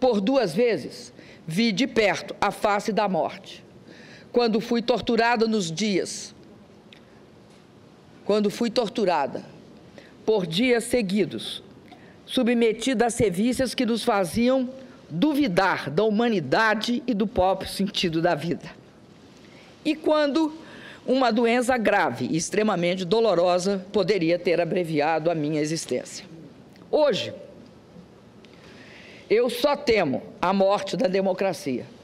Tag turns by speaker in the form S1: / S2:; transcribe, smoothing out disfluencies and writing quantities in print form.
S1: por 2 vezes, vi de perto a face da morte. Quando fui torturada por dias seguidos, submetida a sevícias que nos faziam duvidar da humanidade e do próprio sentido da vida. E quando uma doença grave e extremamente dolorosa poderia ter abreviado a minha existência. Hoje, eu só temo a morte da democracia.